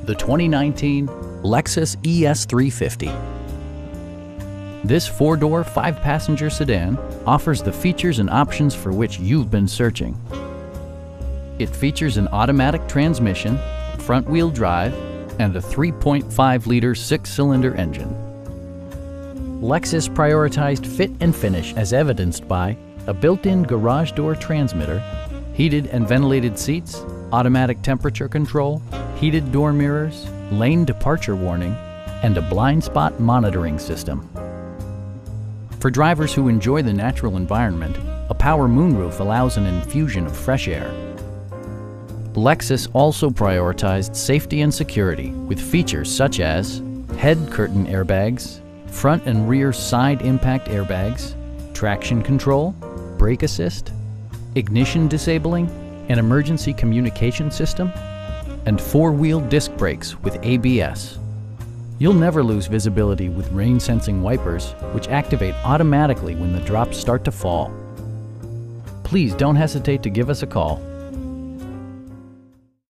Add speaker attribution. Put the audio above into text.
Speaker 1: the 2019 Lexus ES350. This four-door, five-passenger sedan offers the features and options for which you've been searching. It features an automatic transmission, front-wheel drive, and a 3.5-liter six-cylinder engine. Lexus prioritized fit and finish as evidenced by a built-in garage door transmitter, heated and ventilated seats, automatic temperature control, heated door mirrors, lane departure warning, and a blind spot monitoring system. For drivers who enjoy the natural environment, a power moonroof allows an infusion of fresh air. Lexus also prioritized safety and security with features such as head curtain airbags, front and rear side impact airbags, traction control, brake assist, ignition disabling, an emergency communication system, and four-wheel disc brakes with ABS. You'll never lose visibility with rain-sensing wipers, which activate automatically when the drops start to fall. Please don't hesitate to give us a call.